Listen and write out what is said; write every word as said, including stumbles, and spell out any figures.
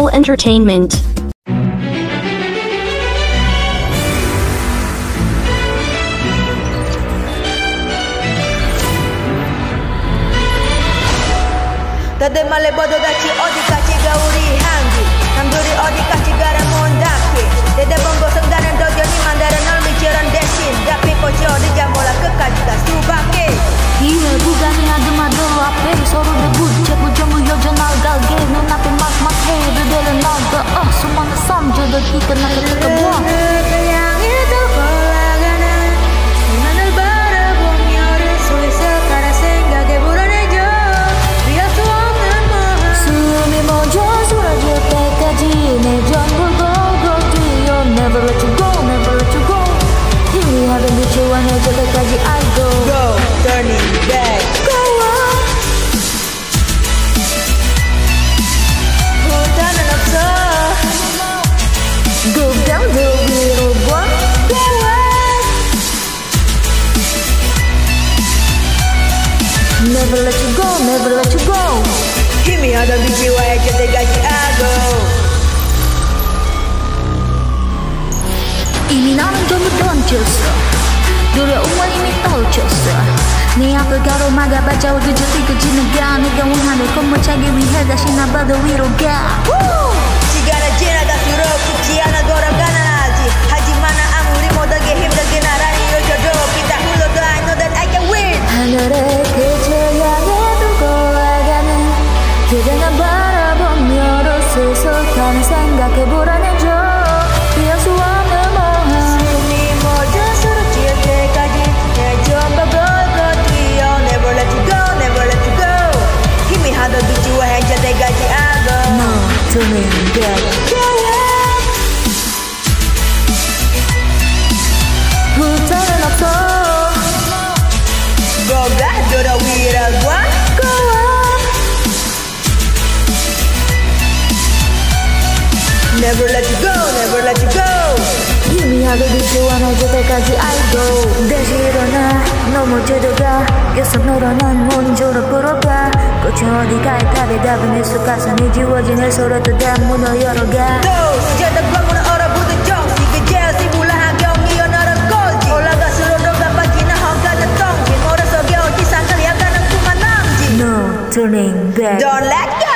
Cool Entertainment. 다들 말해 뻗어같이 어디까지 우리 향기 남들이 어디까지 가라 못답게 대대본 고성다는 도전이 만들어 널 미처럼 대신 잡히 꽃이 어디자 몰라 끝까지 갈 수밖에 이해 구간이 아드마들 앞에 서로를 붙잡고 전부 여전나가게 눈앞에 막막해 그대를 나가 어 수많은 삶들도 이끌나게 뜨거워 그냥 이도 올라가는 너를 바라보며 어른 속에서 가라 생각에 불안해져 피할 수 없는 뭐 숨이 멎어 사라질 때까지 내 전부 걸고 뛰어 Never let you go, never let you go 희미하던 빛이 환해질 때까지 I go Go, turning back Go on 후회는 없어 Go down the 위로 봐 Go on Never let you go, never let you go 희미하던 빛이 와해질 때까지 I go 이미 나는 전부 던졌어 두려움은 이미 떨쳤어 네 앞을 가로막아봤자 그저 뛰고 지나가 내가 원하는 건 못 찾기 위해 다시 나봐도 위로 가 시간은 지나갈수록 굳지 않아 돌아가는 아직 하지만 아무리 못하게 힘들게 나란히 이어져도 비다 흘러도 I know that I can win 하늘에 그저 향해 두고 가는 그대가 바라보며 스스로가는 생각에 불안해져 피할 수 없는 몽환 숨이 멎어 쓰러질 때까지 내 전부 걸고 뛰어 Never let you go, never let you go 희미하던 빛이 와해질 때까지 I go No turning back 후퇴는 없어 뭐가 돌아 위라고 Go on Never let you go, never let you go 희미하게 빛이 환해질 때까지 I go 다시 일어나 너무 들어가 계속 늘어난 온조로 불어가 꽃이 어디가에 답이 답은 익숙해서 네 지워진 서로 또 다 문을 열어가 또 수제된 방문을 얼어붙은 정시 그 제시 불안한 경이 연어를 걸지 올라갈수록 너가 빠지는 헝가는 덩지 모래속에 어디 상을 향하는 꿈만 남지 No turning back Don't let go